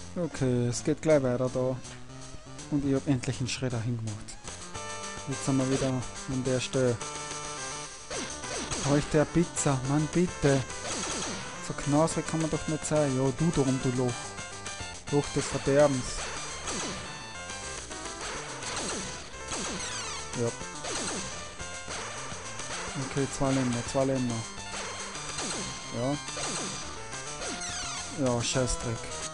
Okay, es geht gleich weiter da. Und ich habe endlich einen Schredder hingemacht. Jetzt sind wir wieder an der Stelle. Bräuchte eine Pizza, Mann, bitte. So knasrig kann man doch nicht sein. Ja, du darum, du Loch. Loch des Verderbens. Ja. Okay, zwei Länder. Ja. Ja, Scheißdreck.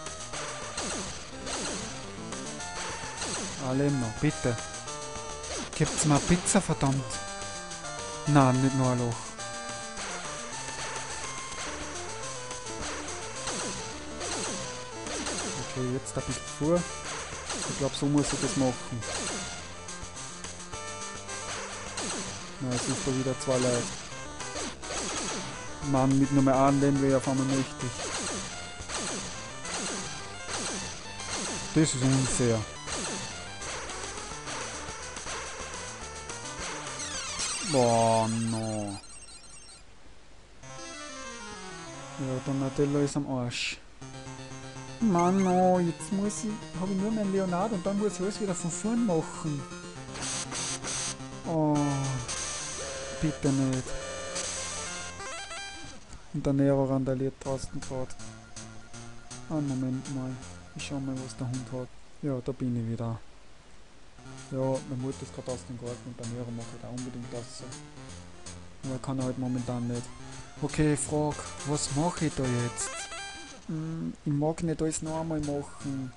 Ein Länder, bitte. Gibt's mal Pizza, verdammt. Nein, nicht nur ein Loch. Okay, jetzt ein bisschen vor. Ich glaube, so muss ich das machen. Na, es ist da wieder zwei Leute. Mann, mit Nummer 1 werden wir auf einmal mächtig. Das ist unfair. Boah, no. Ja, Donatello ist am Arsch. Mann, no, jetzt habe ich nur meinen Leonardo und dann muss ich alles wieder von vorn machen. Oh, bitte nicht. Und der Nero randaliert draußen gerade. Einen Moment mal. Ich schau mal, was der Hund hat. Ja, da bin ich wieder. Ja, meine Mutter ist gerade aus dem Garten und der Nero macht halt auch unbedingt das so. Aber kann er halt momentan nicht. Okay, Frag, was mache ich da jetzt? Ich mag nicht alles noch einmal machen.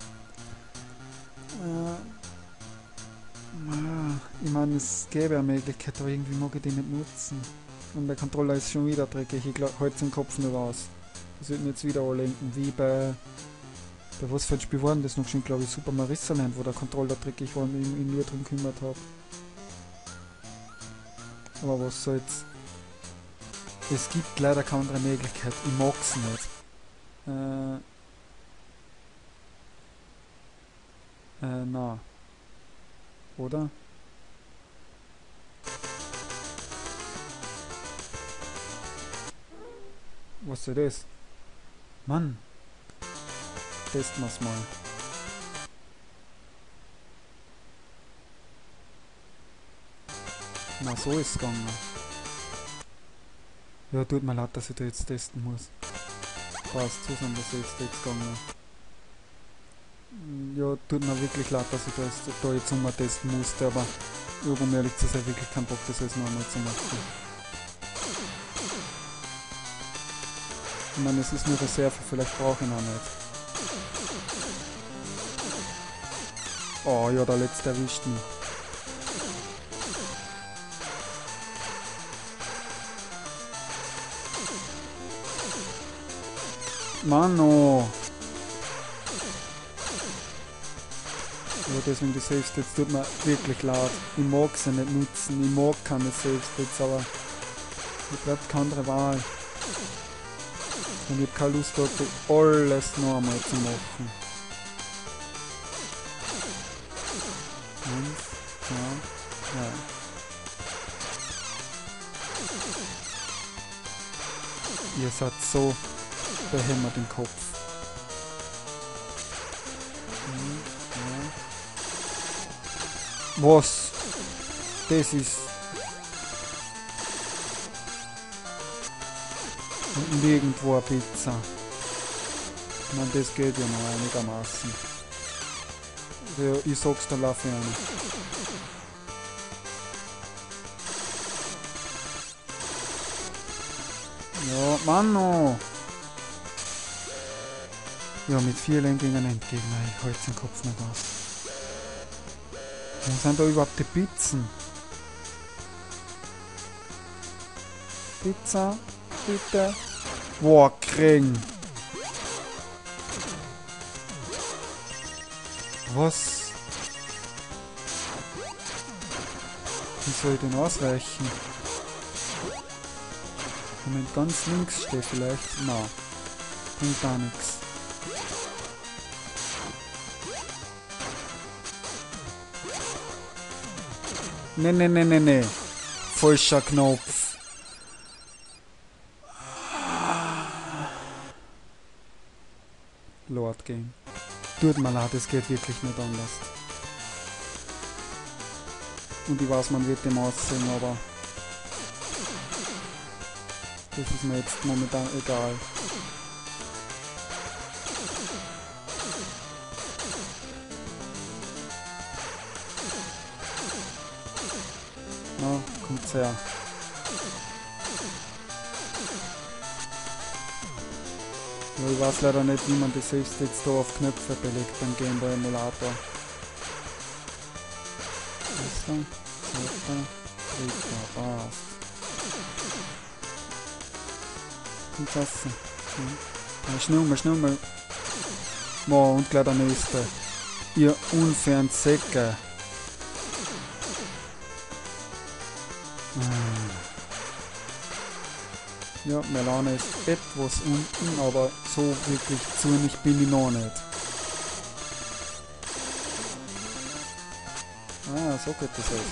Ich meine, es gäbe eine Möglichkeit, aber irgendwie mag ich die nicht nutzen. Und der Controller ist schon wieder dreckig, ich halte den Kopf nicht raus. Das wird mir jetzt wieder anlenken, wie bei was für ein Spiel war denn das noch schon, glaube ich, Super Marissa Land, wo der Controller dreckig war und ich mich nur drum gekümmert habe. Aber was soll's. Es gibt leider keine andere Möglichkeit, ich mag's nicht. Na. Oder? Was soll das? Mann! Testen wir's mal. Na, so ist es gegangen. Ja, tut mir leid, dass ich da jetzt testen muss. Passt, so sind das jetzt gegangen. Ja, tut mir wirklich leid, dass ich da jetzt nochmal testen musste, aber um ehrlich zu sein, wirklich keinen Bock, das alles noch einmal zu machen. Ich meine, es ist nur Reserve, vielleicht brauche ich ihn auch nicht. Oh ja, der letzte erwischt mich. Mano! Ja, deswegen die Save States tut mir wirklich leid. Ich mag sie nicht nutzen, ich mag keine Save States, aber mir bleibt keine andere Wahl. Und ich habe keine Lust, dort alles noch einmal zu machen. 1, 2, 3. Ihr seid so behämmert im Kopf. Was? Das ist... nirgendwo eine Pizza. Ich meine, das geht ja noch einigermaßen. Ja, ich sag's, da lauf ich eine. Ja, Mann no. Ja, mit 4 Lenkungen entgegen. Ich halte den Kopf nicht aus. Wo sind da überhaupt die Pizzen? Pizza, bitte. Boah, kriegen. Was? Wie soll ich denn ausweichen? Moment, ganz links steht vielleicht. Na, bringt gar nichts. Ne. Falscher Knopf. Lord Game. Tut mir leid, es geht wirklich nicht anders. Und ich weiß, man wird dem aussehen, aber das ist mir jetzt momentan egal. Na, kommt's her. Ja, ich weiß leider nicht, wie man das selbst jetzt da auf Knöpfe belegt beim Game Boy Emulator. Erster, zweiter, dritter, passt. Kommt's raus. Ja. Schnell mal. Wow, und gleich der nächste. Ihr unfairen Säcke. Ja, Melone ist etwas unten, aber so wirklich zornig bin ich noch nicht. Ah, so geht das also.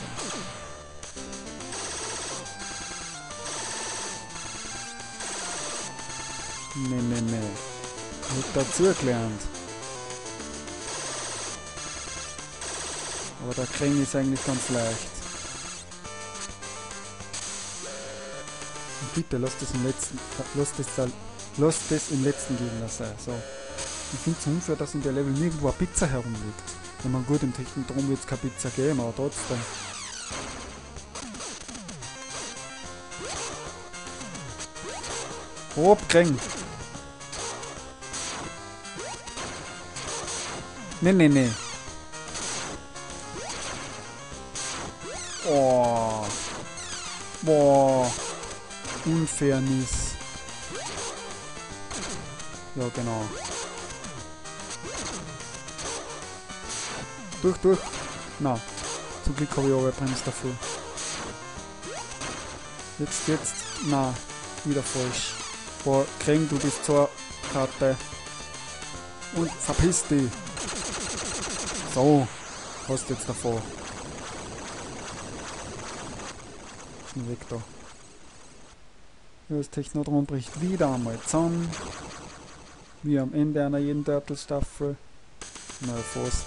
Nee. Nicht dazugelernt. Aber der Kring ist eigentlich ganz leicht. Und bitte lasst das im letzten Gegner sein. So. Ich finde es unfair, dass in der Level nirgendwo eine Pizza herumliegt. Wenn man gut im Technodrom wird es keine Pizza geben, aber trotzdem. Kring! Nee. Oh. Boah. Unfairness. Ja, genau. Durch. Na, zum Glück habe ich aber bremst dafür. Jetzt. Na, wieder falsch. Boah, Kring, du bist zur Karte. Und verpiss dich. So, hast jetzt davor. Schnell weg da. Das Technodrom bricht wieder einmal zusammen. Wie am Ende einer jeden Turtle-Staffel. Na, fast.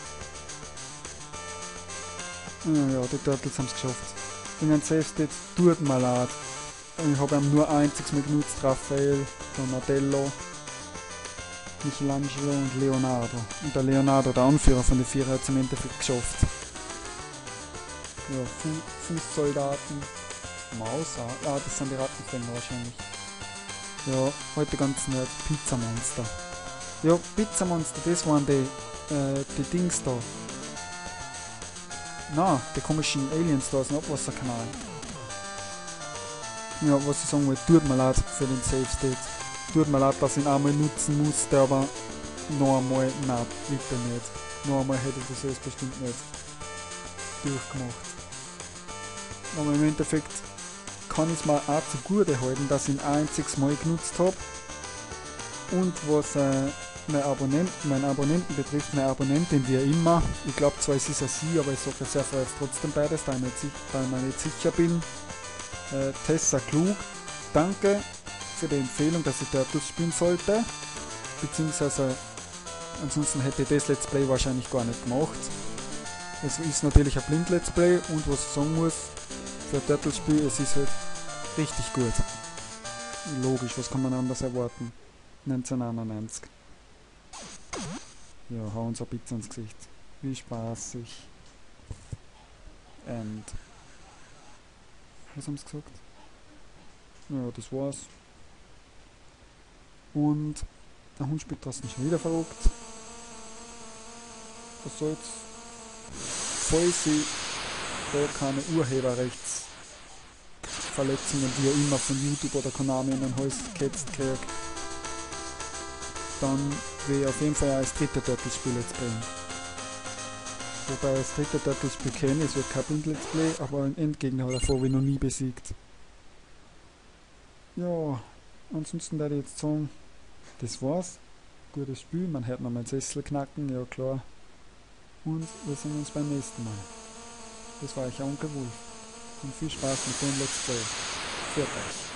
Ja, die Turtles haben es geschafft. In den Safe States tut mir leid. Ich habe ihm nur einziges Mal genutzt, Raphael, Donatello, Michelangelo und Leonardo. Und der Leonardo, der Anführer von den vier, hat es im Endeffekt geschafft. Ja, Fußsoldaten, Maus, das sind die Rattenfänger wahrscheinlich. Ja, heute ganz nett, Pizzamonster. Ja, Pizzamonster, das waren die Dings da. Na, die komischen Aliens da aus dem Abwasserkanal. Ja, was ich sagen wollte, tut mir leid für den Safe State. Tut mir leid, dass ich ihn einmal nutzen musste, aber noch einmal, nein, bitte nicht. Noch einmal hätte ich das jetzt bestimmt nicht durchgemacht. Aber im Endeffekt kann ich es mir auch zugute halten, dass ich ihn einziges Mal genutzt habe. Und was meinen Abonnenten betrifft, meine Abonnentin wie immer, ich glaube zwar es ist ja sie, aber ich sage sehr froh jetzt trotzdem beides, da ich mir nicht sicher bin. Tessa Klug, danke für die Empfehlung, dass ich Turtles spielen sollte, beziehungsweise ansonsten hätte ich das Let's Play wahrscheinlich gar nicht gemacht. Es ist natürlich ein Blind-Let's Play und was ich sagen muss, für ein Turtles-Spiel, es ist halt richtig gut. Logisch, was kann man anders erwarten? 1991. Ja, hau uns eine Pizza ins Gesicht. Wie spaßig. And was haben sie gesagt? Ja, das war's. Und der Hund spielt draußen schon wieder verrückt. Was soll's? Falls ich da keine Urheberrechtsverletzungen, wie immer von YouTube oder Konami in den Hals gehetzt kriege, dann will ich auf jeden Fall als dritte Turtles-Spiel Let's Playen. Wobei das dritte Turtles-Spiel kenne, es wird kein Blind-Let's Play, aber einen Endgegner hat er vorher noch nie besiegt. Ja, ansonsten werde ich jetzt sagen, das war's. Gutes Spiel, man hört noch mal den Sessel knacken, ja klar. Und wir sehen uns beim nächsten Mal. Das war euer Onkel Wolf. Und viel Spaß mit dem Let's Play. Für euch.